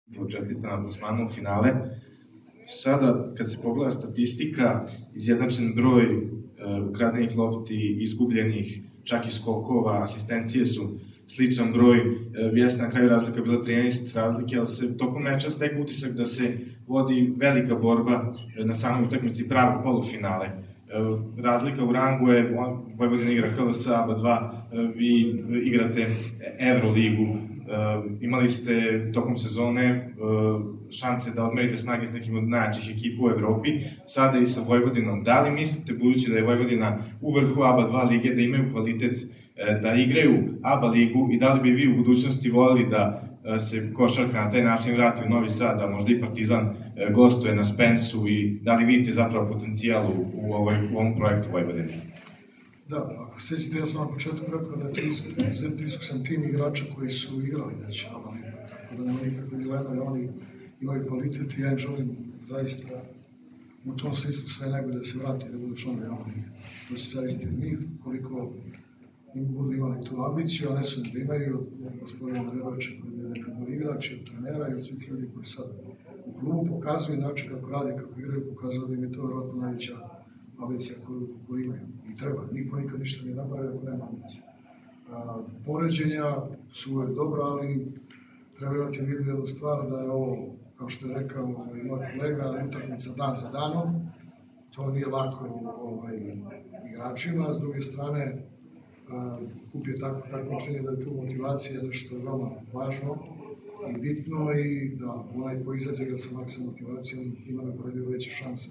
Čestita na plasmanu u finale. Sada, kad se pogleda statistika, izjednačen broj ukradenih lopti, izgubljenih, čak i skokova, asistencije su sličan broj, jeste na kraju razlika bila 13 razlike, ali se tokom meča stekao utisak da se vodi velika borba na samoj utakmici pravo polufinale. Razlika u rangu je, Vojvodina igra KLS ABA 2, vi igrate Evroligu, imali ste tokom sezone šanse da odmerite snage s nekim od najjačih ekipa u Evropi, sada i sa Vojvodinom. Da li mislite, budući da je Vojvodina u vrhu ABA 2 lige, da imaju kvalitet da igraju ABA ligu i da li bi vi u budućnosti volili da se košarka na taj način vrati u Novi Sad, da možda i Partizan gostuje na Spensu i da li vidite zapravo potencijal u ovom projektu Vojvodine? Da, ako sećate, ja sam na početku rekao da je to izuzetno iskusan tim igrača koji su igrali već ABA ligu, tako da nema nikakve dileme, oni imaju kvalitet i ja im želim zaista u tom smislu sve najbolje da se vrati, da budu članovi ABA lige. To će zaista njih, koliko budu imali tu ambiciju, a ne su da imaju od gospodina Nerovića koji je nekad moj igrač, od trenera i od svih ljudi koji sad u klubu pokazuju način kako rade, kako igraju, pokazuju da im je to vjerojatno najveća ambicija koju imaju i treba. Niko nikad ništa nije napravio ako nema ambiciju. Poređenja su uvijek dobra, ali treba imati u vidu jednu stvar da je ovo, kao što je rekao moj kolega, utakmica dan za danom. To nije lako igračima, s druge strane kup je tako takmičenje da je tu motivacija nešto veoma važno i bitno i da onaj ko izađe ga sa maksimalnom motivacijom ima napravio veće šanse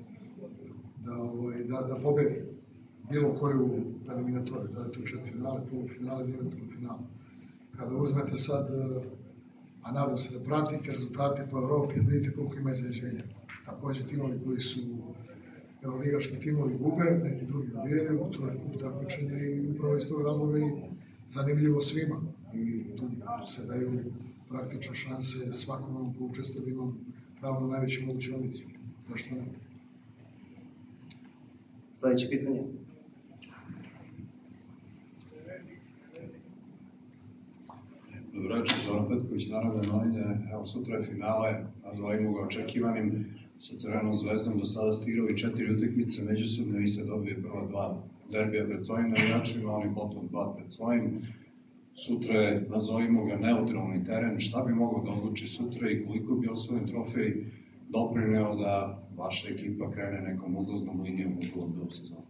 da pobedi bilo koju eliminatoriju, da je to četvrtfinale, polufinale ili eventualno finale. Kada uzmete sad, a nadam se da pratite rezultate po Evropi, vidite koliko ima iznenađenja. Takođe timovi koji su euroligaški timovi gube, neki drugi dobijaju, to je kup takmičenja i upravo iz tog razloga i zanimljivo svima. I tu se daju praktično šanse svakom onom ko učestvuje da imam pravo na najveću moguću ambiciju. Zašto ne? Sljedeće pitanje. Dobro večer, Zoran Petković, Narodne novine. Evo, sutra je finale, nazvajmo ga očekivanim. Sa Crvenom zvezdom do sada ste igrali 4 utakmice međusobne, vi ste dobili prva 2 derbija pred svojim navijačima, ali potom 2 pred svojim. Sutra je, nazovimo ga, neutralni teren. Šta bi moglo da odluči sutra i koliko bi osvojen trofej doprineo da vaša ekipa krene nekom uzlaznom linijom u ovu sezonu?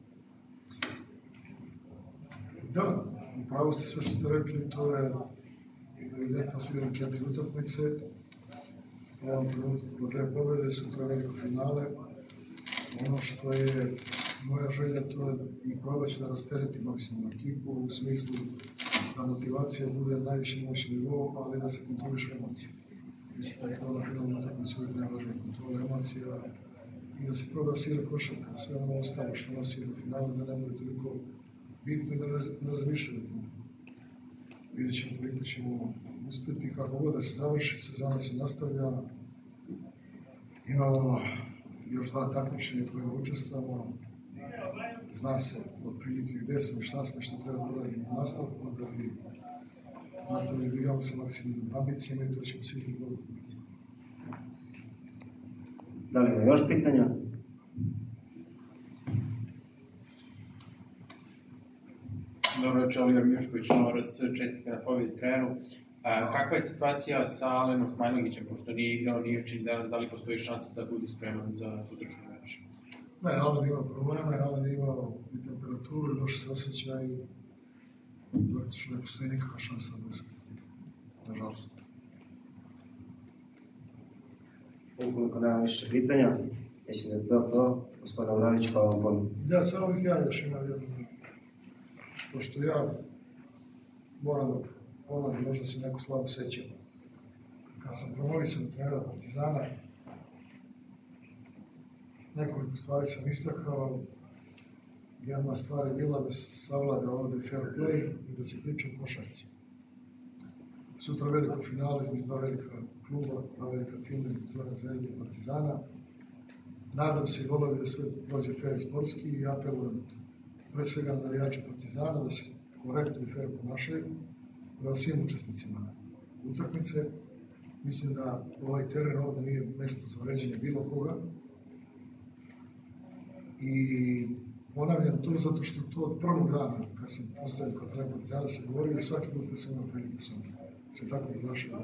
Da, upravo ste sve što ste rekli, to je evidentno smo igrali 4 utakmice. U ovom trenutku kod te pobjede sutra veliko finale. Ono što je moja želja to je i probat ću da rastereti maksimalnu ekipu u smislu da motivacija bude na najvišem mogućem nivou, ali da se kontrolišu emocije. Mislim da je to na finalnu utakmicu uvijek najvažnija kontrola emocija i da se proba sira košarka, sve ono ostalo što nosi do finala, da ne bude toliko bitno i da ne razmišljaju o tome. Vidjet ćemo koliko ćemo uspjeti, kako god da se završi, sezona se nastavlja. Imamo još 2 takmičenja koje učestvamo. Zna se otprilike gde smo i šta smo, što treba da uradimo u nastavku, da bi nastavili da igramo sa maksimalnim ambicijama i to ćemo svi dobiti. Da li ima još pitanja? Dobro večer, Oliver Mijušković, Nova RS, čestitke na pobjedi treneru. Kakva je situacija sa Alenom Smajlagićem, pošto nije igrao ni juče, da li postoji šansa da bude spreman za sutrašnji meč? Ne, Alen ima probleme, Alen ima i temperaturu, loše se osjeća i praktično ne postoji nikakva šansa da bude, nažalost. Ukoliko nema više pitanja, mislim da je to. Gospodin Abramović, hvala vam puno. Ja, samo bih ja još imao jedno. Pošto ja moram da ponovim, možda se neko slabo seća. Kad sam promovisan od trenera Partizana, nekoliko stvari sam istakao. Jedna stvar je bila da se savlada ovde fair play i da se priča o košarci. Sutra veliko finale između 2 velika kluba, 2 velika tima, Crvena zvezda i Partizana. Nadam se i volim da sve prođe fair i sportski i apelujem pre svega na navijače Partizana da se korektno i fair ponašaju prema svim učesnicima utakmice Mislim da ovaj teren ovdje nije mjesto za vređenje bilo koga. I ponavljam to zato što to od prvog dana, kad sam postavio kao trener Partizana, se govorio i svaki put kad sam imao priliku sam se tako proglašao.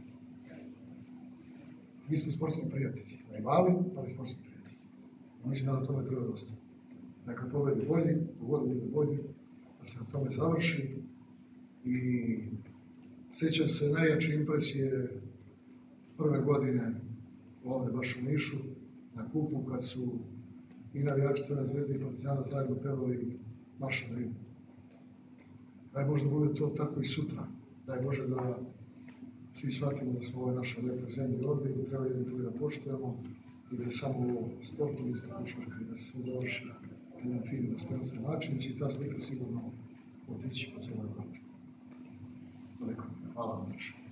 Mi smo sportski prijatelji, rivali, ali sportski prijatelji. Mislim da na tome treba da ostane. Dakle, pobedi bolji, pogodi bude bolji, da se na tome završi. I sjećam se najjače impresije prve godine ovdje baš u Nišu, na kupu, kad su i navijači Crvene zvezde i Partizana zajedno pevali Marš na Rim. Daj Bože da bude to tako i sutra. Daj Bože da svi shvatimo da smo u ovoj našoj lepoj zemlji ovdje i da treba jedan drugi da poštujemo i da je samo ovo sportom isto košarka i da se sve završi na jedan fin, dostojanstven način i će ta slika sigurno otići po cijeloj Evropi. Toliko. Hvala vam još.